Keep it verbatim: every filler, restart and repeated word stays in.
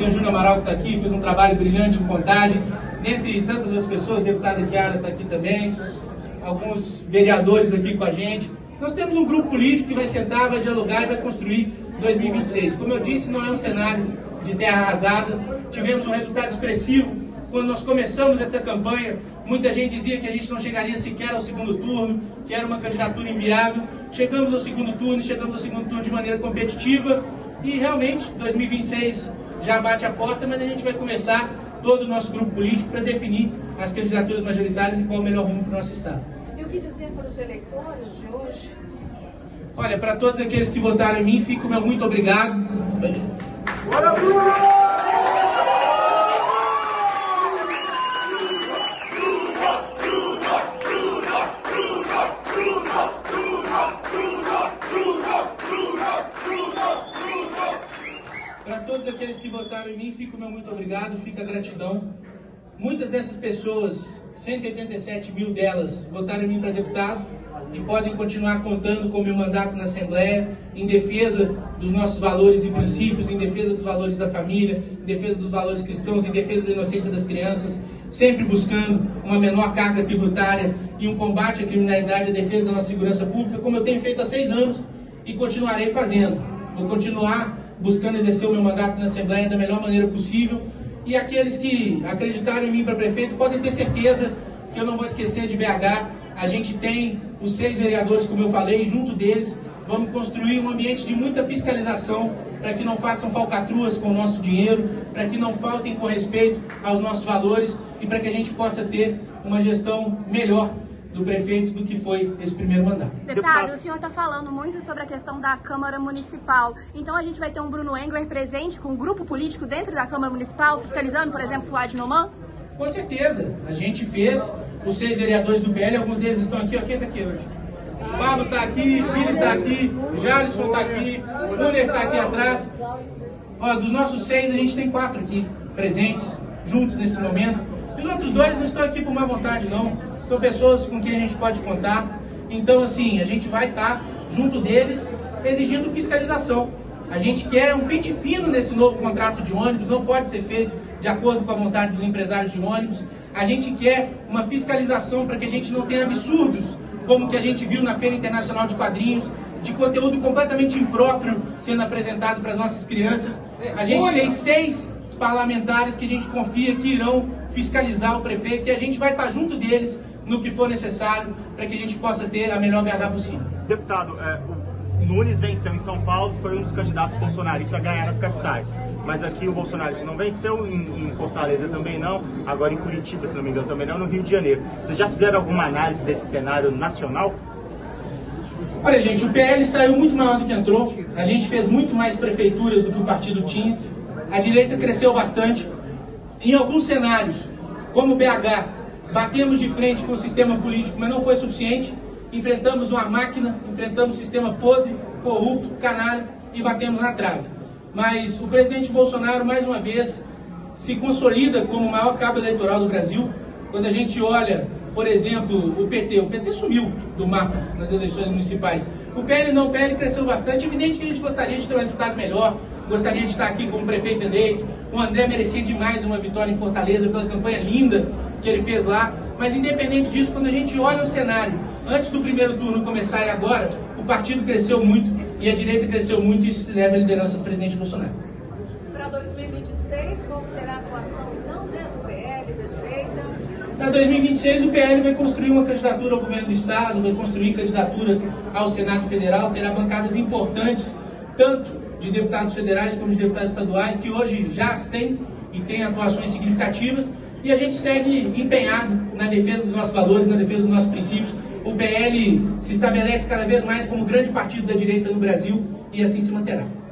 o Júnior Amaral que está aqui, fez um trabalho brilhante em contagem, dentre tantas outras pessoas, a deputada Chiara está aqui também, alguns vereadores aqui com a gente. Nós temos um grupo político que vai sentar, vai dialogar e vai construir dois mil e vinte e seis. Como eu disse, não é um cenário de terra arrasada, tivemos um resultado expressivo. Quando nós começamos essa campanha, muita gente dizia que a gente não chegaria sequer ao segundo turno, que era uma candidatura inviável. Chegamos ao segundo turno, chegamos ao segundo turno de maneira competitiva e realmente dois mil e vinte e seis já bate a porta, mas a gente vai conversar todo o nosso grupo político para definir as candidaturas majoritárias e qual é o melhor rumo para o nosso Estado. E o que dizer para os eleitores de hoje? Olha, para todos aqueles que votaram em mim, fica o meu muito obrigado. Bora, Bruno! Para todos aqueles que votaram em mim, fica o meu muito obrigado, fica a gratidão. Muitas dessas pessoas, cento e oitenta e sete mil delas, votaram em mim para deputado e podem continuar contando com o meu mandato na Assembleia em defesa dos nossos valores e princípios, em defesa dos valores da família, em defesa dos valores cristãos, em defesa da inocência das crianças, sempre buscando uma menor carga tributária e um combate à criminalidade, a defesa da nossa segurança pública, como eu tenho feito há seis anos e continuarei fazendo. Vou continuar buscando exercer o meu mandato na Assembleia da melhor maneira possível. E aqueles que acreditaram em mim para prefeito podem ter certeza que eu não vou esquecer de B H. A gente tem os seis vereadores, como eu falei, e junto deles vamos construir um ambiente de muita fiscalização para que não façam falcatruas com o nosso dinheiro, para que não faltem com respeito aos nossos valores e para que a gente possa ter uma gestão melhor do prefeito do que foi esse primeiro mandato. Deputado, o senhor está falando muito sobre a questão da Câmara Municipal. Então a gente vai ter um Bruno Engler presente com um grupo político dentro da Câmara Municipal, fiscalizando, por exemplo, o Fuad Noman? Com certeza. A gente fez os seis vereadores do P L, alguns deles estão aqui. Ó, quem está aqui hoje? O Pablo está aqui, o Pires está aqui, o Jalisson está aqui, o Nuner está aqui atrás. Ó, dos nossos seis, a gente tem quatro aqui presentes, juntos nesse momento. E os outros dois não estão aqui por má vontade, não. São pessoas com quem a gente pode contar. Então, assim, a gente vai estar junto deles exigindo fiscalização. A gente quer um pente fino nesse novo contrato de ônibus, não pode ser feito de acordo com a vontade dos empresários de ônibus. A gente quer uma fiscalização para que a gente não tenha absurdos, como que a gente viu na Feira Internacional de Quadrinhos, de conteúdo completamente impróprio sendo apresentado para as nossas crianças. A gente tem seis parlamentares que a gente confia que irão fiscalizar o prefeito e a gente vai estar junto deles no que for necessário para que a gente possa ter a melhor B H possível. Deputado, é, o Nunes venceu em São Paulo, foi um dos candidatos bolsonaristas a ganhar as capitais. Mas aqui o bolsonarista não venceu, em, em Fortaleza também não, agora em Curitiba, se não me engano, também não, no Rio de Janeiro. Vocês já fizeram alguma análise desse cenário nacional? Olha, gente, o P L saiu muito maior do que entrou, a gente fez muito mais prefeituras do que o partido tinha, a direita cresceu bastante. Em alguns cenários, como o B H, batemos de frente com o sistema político, mas não foi suficiente. Enfrentamos uma máquina, enfrentamos um sistema podre, corrupto, canalha e batemos na trave. Mas o presidente Bolsonaro, mais uma vez, se consolida como o maior cabo eleitoral do Brasil. Quando a gente olha, por exemplo, o P T, o P T sumiu do mapa nas eleições municipais. O P L não, o P L cresceu bastante. É evidente que a gente gostaria de ter um resultado melhor, gostaria de estar aqui como prefeito eleito. O André merecia demais uma vitória em Fortaleza pela campanha linda que ele fez lá, mas independente disso, quando a gente olha o cenário, antes do primeiro turno começar e agora, o partido cresceu muito e a direita cresceu muito e isso se deve à liderança do presidente Bolsonaro. Para dois mil e vinte e seis, qual será a atuação então, né, do P L, da direita? Para dois mil e vinte e seis, o P L vai construir uma candidatura ao governo do Estado, vai construir candidaturas ao Senado Federal, terá bancadas importantes, tanto de deputados federais como de deputados estaduais, que hoje já as têm e têm atuações significativas. E a gente segue empenhado na defesa dos nossos valores, na defesa dos nossos princípios. O P L se estabelece cada vez mais como grande partido da direita no Brasil e assim se manterá.